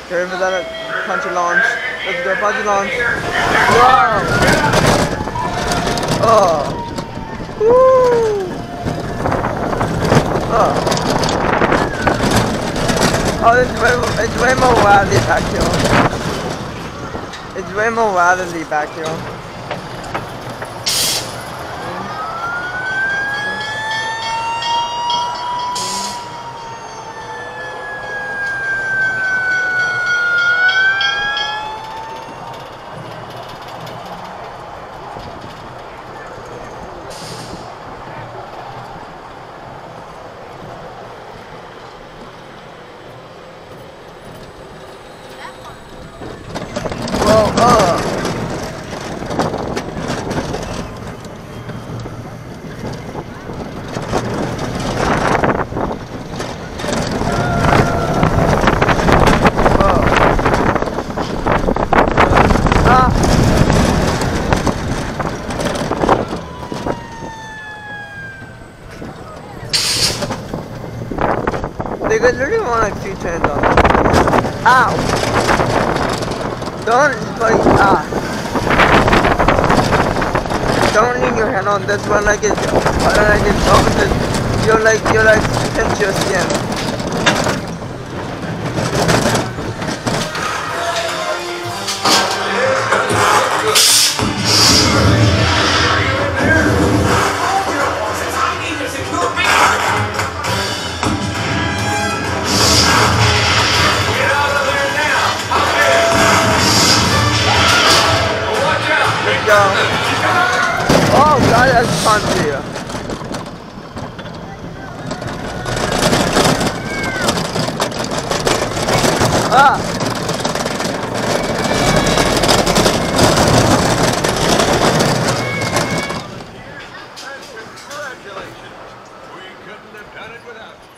Get ready for that punchy launch. Let's go, punchy launch. Wow! Oh! Woo! Oh! Oh, it's way more wildly back here. It's way more wildly back here. They could literally want like 2 turns on this. Ow! Don't like don't lean your hand on this one like it's opposite. You're like pinch your skin. Oh god, that's punchy. Ah! Congratulations. We couldn't have done it without you.